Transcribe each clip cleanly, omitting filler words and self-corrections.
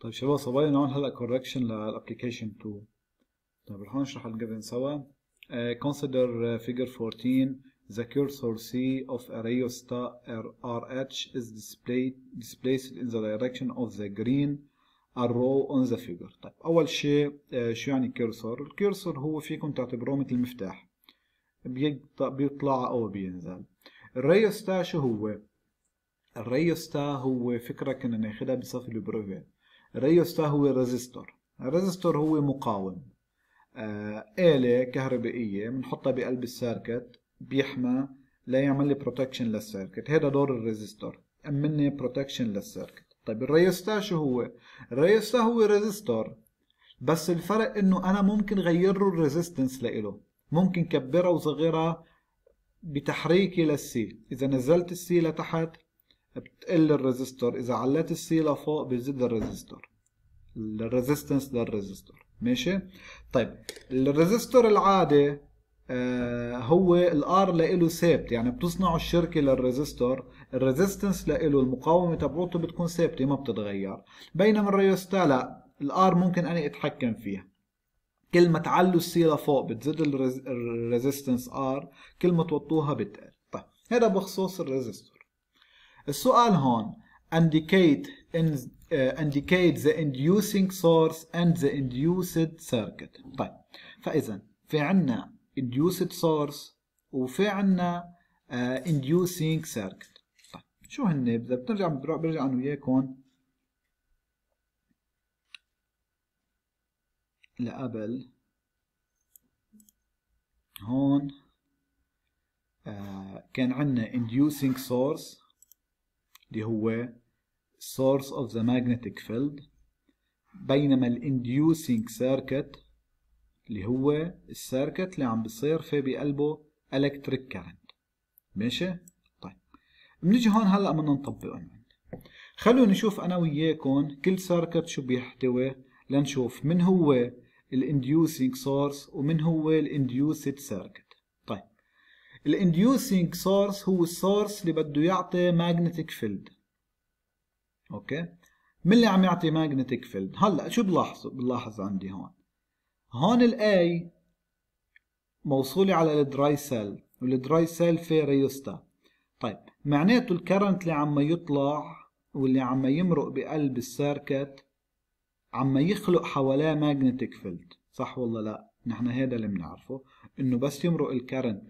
طيب شباب صبايا هون هلا كوركشن للابلكيشن 2. طيب رح نشرح الجيفن سوا. Consider figure 14. The cursor C of a rheostat RH is displaced in the direction of the green arrow on the figure. طيب أول شيء شو يعني كيرسور؟ الكيرسور هو فيكم تعتبروه مثل المفتاح، بيطلع أو بينزل. الريوستا شو هو؟ الريوستا هو فكرة كنا ناخدها بصف البروفيت. الريوستا هو ريزيستور. الريزيستور هو مقاوم، آلة كهربائية بنحطها بقلب السيركت بيحمى لا يعمل لي بروتكشن للسيركت. هذا دور الريزيستور، أمني بروتكشن للسيركت. طيب الريوستا شو هو؟ الريوستا هو ريزيستور، بس الفرق انه انا ممكن غير له الريزيستنس لإله، ممكن كبرها وصغرها بتحريكي للسي. اذا نزلت السي لتحت بتقل الريزيستور، اذا علت السي لفوق بيزيد الريزيستور، الريزيستنس للريزيستور. ماشي؟ طيب الريزيستور العادي هو الار لإله ثابت، يعني بتصنعوا الشركة للريزيستور الريزيستنس لإله المقاومة تبعوته بتكون ثابتة ما بتتغير. بينما الريوستا لا، الار ممكن اني اتحكم فيها. كل ما تعلوا السي لفوق بتزيد الريزيستنس ار، كل ما توطوها بتقل. طيب هذا بخصوص الريزيستور. السؤال هون indicate the inducing source and the induced circuit. طيب فإذا في عنا induced source وفي عنا inducing circuit. طيب شو هن؟ إذا برجع أنا وياكم لقبل هون. كان عنا inducing source اللي هو source of the magnetic field، بينما inducing circuit اللي هو السيركت اللي عم بصير في بقلبه electric current. ماشي؟ طيب بنيجي هون هلا بدنا نطبقهم. خلونا نشوف انا وياكم كل سيركت شو بيحتوي لنشوف من هو الانديوسينج سورس ومن هو الانديوسد سيركت. طيب الانديوسينج سورس هو السورس اللي بده يعطي ماجنتيك فيلد. اوكي، من اللي عم يعطي ماجنتيك فيلد؟ هلا شو بلاحظ عندي هون الاي موصولة على الدراي سيل، والدراي سيل فيه ريوستا. طيب معناته الكرنت اللي عم يطلع واللي عم يمرق بقلب السيركت عم يخلق حواليه ماجنتيك فيلد، صح ولا لا؟ نحن هذا اللي بنعرفه، انه بس يمرق الكرنت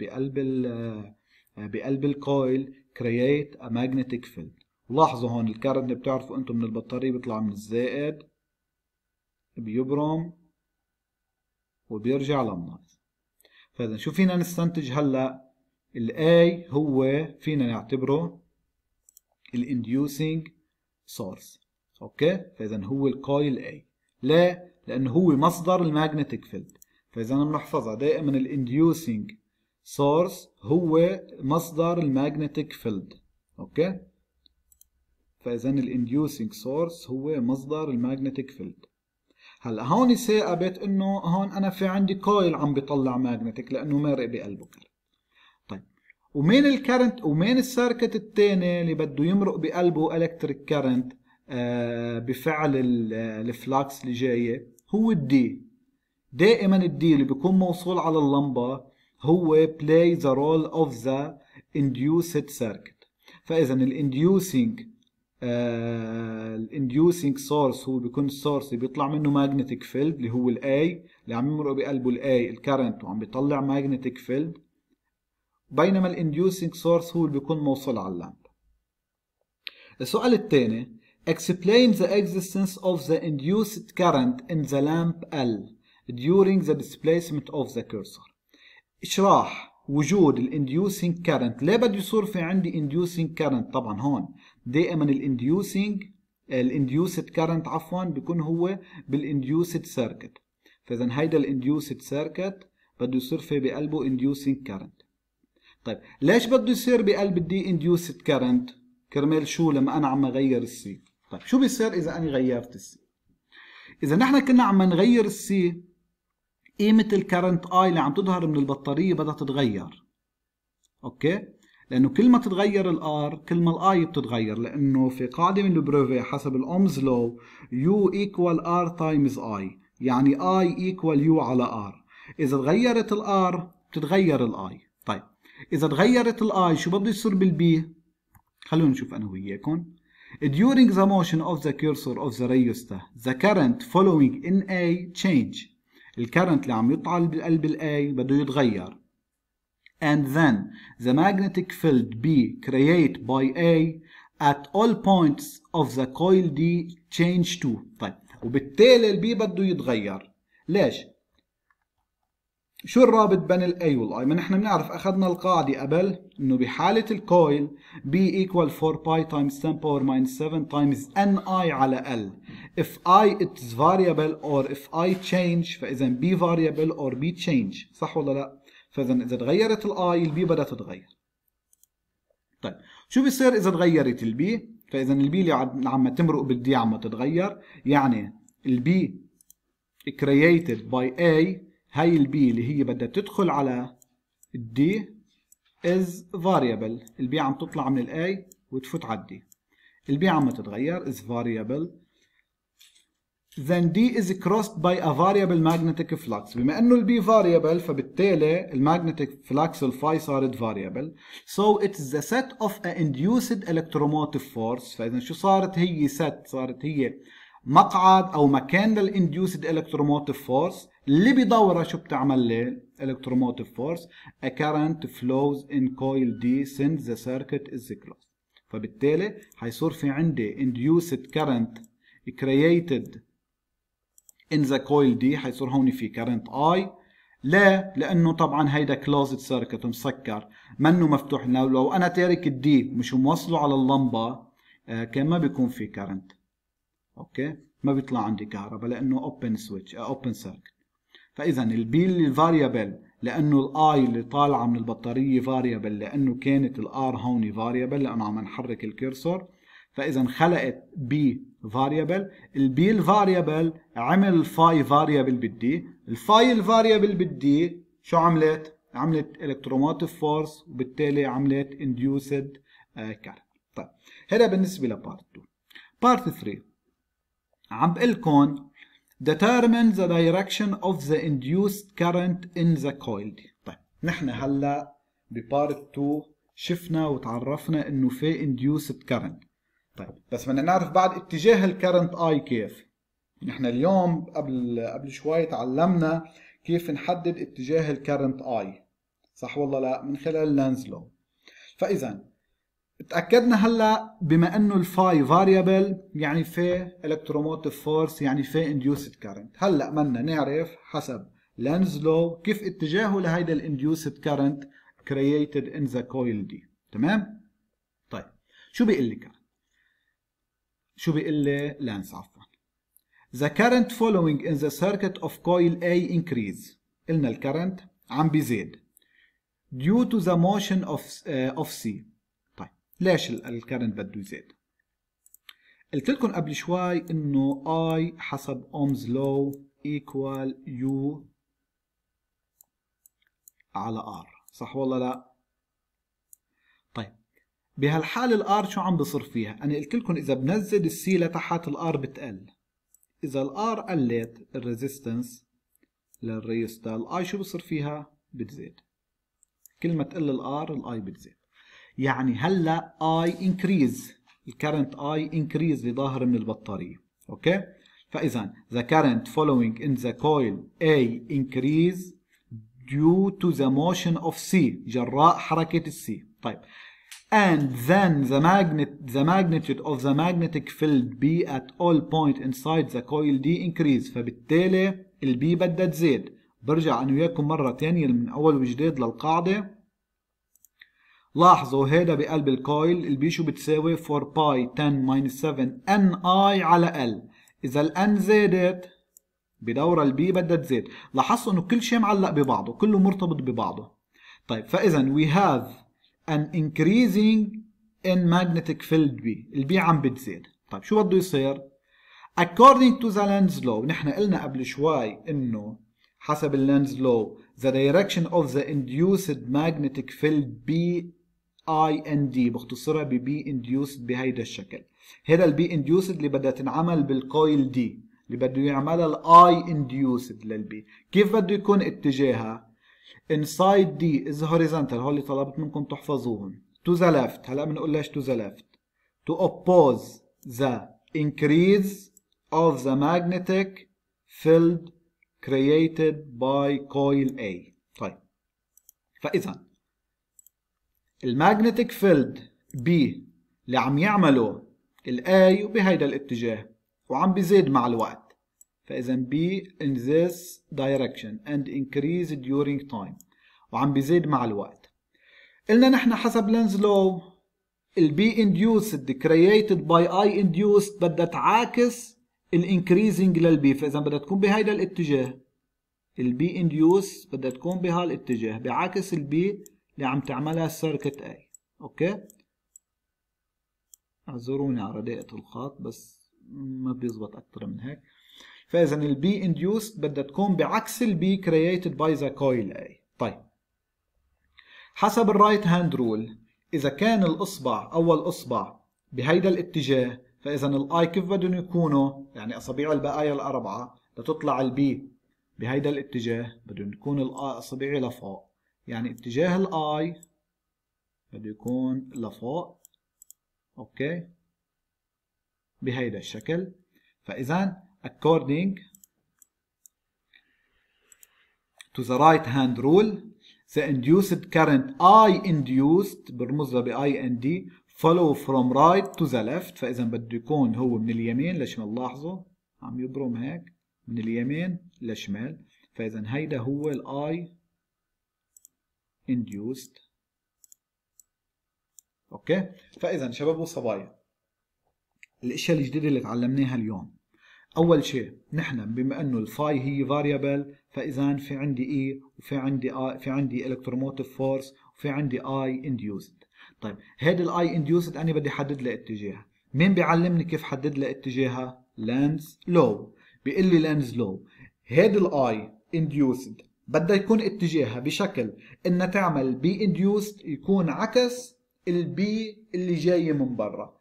بقلب الكويل create a magnetic field. ولاحظوا هون الكرنت اللي بتعرفوا انتم من البطارية بيطلع من الزائد بيبرم وبيرجع للناقص. فاذا شو فينا نستنتج هلا؟ الاي هو فينا نعتبره الانديوسينج سورس. اوكي، فاذا هو الكويل اي. ليه؟ لانه هو مصدر الماجنتيك فيلد. فاذا بنحفظها دائما الانديوسينج سورس هو مصدر الماجنتيك فيلد. اوكي، فاذا الانديوسينج سورس هو مصدر الماجنتيك فيلد. هلا هون ثاقبت انه هون انا في عندي كويل عم بيطلع ماجنتيك لانه مارق بقلبه كرنت. طيب ومين الكرنت ومين السيركت الثاني اللي بده يمرق بقلبه الكتريك كرنت بفعل الفلاكس اللي جايه؟ هو الدي. دائما الدي اللي بيكون موصول على اللمبه هو play the role of the induced circuit. فاذا الانديوسينج سورس هو بيكون السورس اللي بيطلع منه ماجنتيك فيلد اللي هو الاي، اللي عم يمرق بقلبه الاي الكرنت وعم بيطلع ماجنتيك فيلد، بينما الانديوسينج سورس هو اللي بيكون موصول على اللمبه. السؤال الثاني explain the existence of the induced current in the lamp L during the displacement of the cursor. اشراح وجود الانديوسينج كارنت. ليه بده يصير في عندي انديوسينج كارنت؟ طبعا هون دائما الانديوسد كارنت بيكون هو بالانديوسد سيركت. فاذا هيدا الانديوسد سيركت بده يصير في بقلبه انديوسينج كارنت. طيب ليش بده يصير بقلب الدي انديوسد كارنت؟ كرمال شو؟ لما انا عم اغير السي. طيب شو بيصير اذا انا غيرت السي؟ اذا نحن كنا عم نغير السي قيمة الكرنت اي اللي عم تظهر من البطارية بدها تتغير. اوكي، لانه كل ما تتغير الار كل ما الاي بتتغير، لانه في قاعده من البروفي حسب الاومز لو يو ايكوال ار تايمز اي، يعني اي ايكوال يو على ار. اذا تغيرت الار بتتغير الاي. طيب اذا تغيرت الاي شو بده يصير بالبي؟ خلونا نشوف انا وياكم. During the motion of the cursor of the rheostat, the current following in A change. الكرنت اللي عم يطلع بقلب ال A بده يتغير. And then the magnetic field B created by A at all points of the coil D change too. طيب وبالتالي ال B بده يتغير. ليش؟ شو الرابط بين ال A وال I؟ ما نحن بنعرف أخذنا القاعدة قبل إنه بحالة الكويل B equal 4 pi times 10 power minus 7 times Ni على L. If I is variable or if I change فإذا B variable or B change، صح ولا لا؟ فإذا إذا تغيرت ال I ال B بدها تتغير. طيب شو بيصير إذا تغيرت ال B؟ فإذا ال B اللي عم تمرق بال D عم تتغير، يعني ال B created by A هاي البي اللي هي بدها تدخل على الدي is variable. البي عم تطلع من الاي وتفوت على الدي. البي عم تتغير is variable. Then D is crossed by a variable magnetic flux. بما انه البي variable فبالتالي المagnetic flux الفاي صارت variable. So it's the set of a induced electromotive force. فاذا شو صارت هي set؟ صارت هي مقعد او مكان للانديوسد electromotive force اللي بدورها شو بتعمل لي electromotive force. A current flows in coil D since the circuit is closed. فبالتالي حيصير في عندي induced current created in the coil D، حيصير هون في current I. لا، لانه طبعا هيدا closed circuit مسكر منه مفتوح. لو انا تارك الدي مش موصله على اللمبه كان ما بيكون في current. اوكي، ما بيطلع عندي كهرباء لانه اوبن سويتش اوبن سيركت. فاذا البي الفاريبل لانه الاي اللي طالعه من البطاريه فاريبل، لانه كانت الار هون فاريبل لانه عم نحرك الكيرسور. فاذا خلقت بي فاريبل. البي الفاريبل عمل الفاي فاريبل بالدي. الفاي الفاريبل بالدي شو عملت؟ عملت الكتروموتيف فورس وبالتالي عملت انديوسد كارنت. طيب هذا بالنسبه لبارت 2. بارت 3 عم بقلكن determine the direction of the induced current in the coil. طيب نحن هلا ببارت 2 شفنا وتعرفنا انه في induced current. طيب بس بدنا نعرف بعد اتجاه الكرنت اي كيف. نحن اليوم قبل شوي تعلمنا كيف نحدد اتجاه الكرنت اي، صح ولا لا؟ من خلال لانز لو. فاذا تأكدنا هلا بما انه الفاي فاريبل يعني في الكتروموتيف فورس يعني في انديوسد كارنت. هلا بدنا نعرف حسب لانز لو كيف اتجاهه لهيدا الانديوسد كارنت created in the coil D. تمام؟ طيب شو بيقول لي كارنت؟ شو بيقول لي لانز عفوا؟ The current following in the circuit of coil A increase. قلنا الكرنت عم بيزيد due to the motion of C. ليش الكرنت بده يزيد؟ قلت لكم قبل شوي انه I حسب اومز لو equal U على R، صح ولا لا؟ طيب بهالحالة الار شو عم بصير فيها؟ انا قلت لكم اذا بنزل السي لتحت الار بتقل. اذا الار قلت الريزيستنس للريوستا الاي شو بصير فيها؟ بتزيد. كل ما تقل الار الاي بتزيد. يعني هلا I increase الكرنت I increase اللي ظاهر من البطارية. اوكي؟ فإذا the current following in the coil A increase due to the motion of C جراء حركة السي. طيب and then the magnitude of the magnetic field B at all point inside the coil D increase. فبالتالي البي بدها تزيد. برجع أنا وياكم مرة ثانية من أول وجديد للقاعدة. لاحظوا هيدا بقلب الكويل البي شو بتساوي 4 باي 10 ماينس 7 ان اي على ال. اذا الان زادت بدورة البي بدها تزيد. لاحظوا انه كل شيء معلق ببعضه، كله مرتبط ببعضه. طيب فاذا we have an increasing in magnetic field B. البي عم بتزيد. طيب شو بده يصير؟ according to the Lenz law. نحن قلنا قبل شوي انه حسب اللينز لو the direction of the induced magnetic field B IND بختصرها ببي انديوسد بهيدا الشكل. هذا البي انديوسد اللي بدها تنعمل بالكويل دي اللي بده يعملها الاي انديوسد للبي. كيف بده يكون اتجاهها؟ inside D is horizontal، هول اللي طلبت منكم تحفظوهم. to the left، هلا بنقول ليش to the left؟ to oppose the increase of the magnetic field created by coil A. طيب فإذا المagnetic field B اللي عم يعمله ال A وبهيدا الاتجاه وعم بيزيد مع الوقت، فإذا B in this direction and increase during time، وعم بيزيد مع الوقت. قلنا نحن حسب لينز لو ال B induced created by I induced بدها تعاكس ال increasing لل B، فإذا بدها تكون بهيدا الاتجاه. ال B induced بدها تكون بهالاتجاه بعكس ال B اللي عم تعملها السيركت A. اوكي، اعذروني على رداءة الخط بس ما بيزبط اكثر من هيك. فاذا ال B induced بدها تكون بعكس ال B created by the coil A. طيب حسب الرايت هاند رول، اذا كان الاصبع اول اصبع بهيدا الاتجاه، فاذا الاي كيف بدهم يكونوا؟ يعني اصابيع البقايا الاربعه لتطلع البي بهيدا الاتجاه بدهم يكون الاصابع لفوق، يعني اتجاه الاي بده يكون لفوق. اوكي بهيدا الشكل. فاذا according to the right hand rule the induced current I induced برمز ب IND follow from right to the left، فاذا بده يكون هو من اليمين لشمال. لاحظوا عم يبرم هيك من اليمين لشمال، فاذا هيدا هو ال I induced. اوكي، فاذا شباب وصبايا الاشياء الجديده اللي تعلمناها اليوم، اول شيء نحن بما انه الفاي هي فاريبل، فاذا في عندي اي وفي عندي في عندي الكتروموتيف فورس وفي عندي اي انديوسد. طيب هيدي الاي انديوسد انا بدي احدد لها اتجاه. مين بيعلمني كيف حدد لها اتجاهها؟ لينز لو. بيقول لي لينز لو هيدي الاي انديوسد بدها يكون اتجاهها بشكل انها تعمل بي انديوسد يكون عكس البي اللي جاي من برا،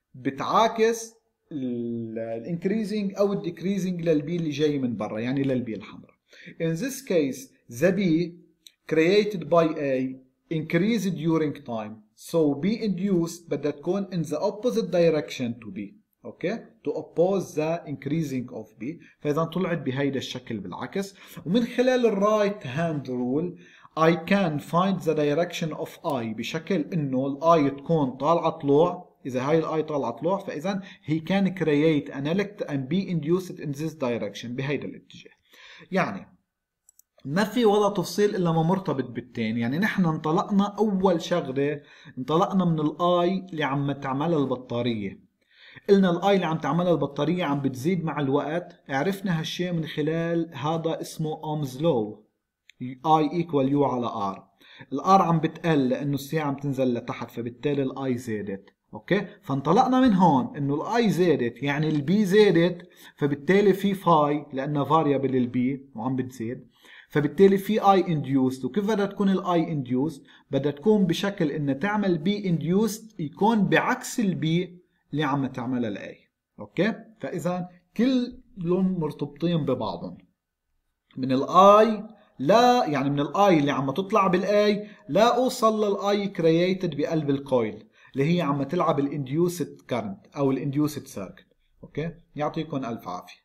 بتعاكس الانكريزنج او الديكريزنج للبي اللي جاي من برا، يعني للبي الحمراء. In this case the B created by A increased during time, so B induced بدها تكون in the opposite direction to B. اوكي، to oppose the increasing of B. فاذا طلعت بهيدا الشكل بالعكس. ومن خلال الرايت هاند رول I can find the direction of I بشكل انه الاي تكون طالعه طلوع. إذا هاي الآي طالعة طلوع فإذا he can create an electron and be induced in this direction بهيدا الاتجاه. يعني ما في ولا تفصيل إلا ما مرتبط بالتين. يعني نحن انطلقنا أول شغلة، انطلقنا من الآي اللي عم تعملها البطارية. قلنا الآي اللي عم تعملها البطارية عم بتزيد مع الوقت. عرفنا هالشيء من خلال هذا اسمه أومز لو، I equal U على R. الآر عم بتقل لأنه الساعة عم تنزل لتحت، فبالتالي الآي زادت. اوكي، فانطلقنا من هون انه الاي زادت يعني البي زادت، فبالتالي في فاي لانها فاريبل البي وعم بتزيد، فبالتالي في اي انديوست. وكيف بدها تكون الاي انديوست؟ بدها تكون بشكل انها تعمل بي انديوست يكون بعكس البي اللي عم تعملها الاي. اوكي، فاذا كلهم مرتبطين ببعضهم. من الاي لا، يعني من الاي اللي عم تطلع بالاي لا اوصل للاي كرييتد بقلب الكويل اللي هي عم تلعب الانديوسد كارنت او الانديوسد سيركت. اوكي، يعطيكم الف عافيه.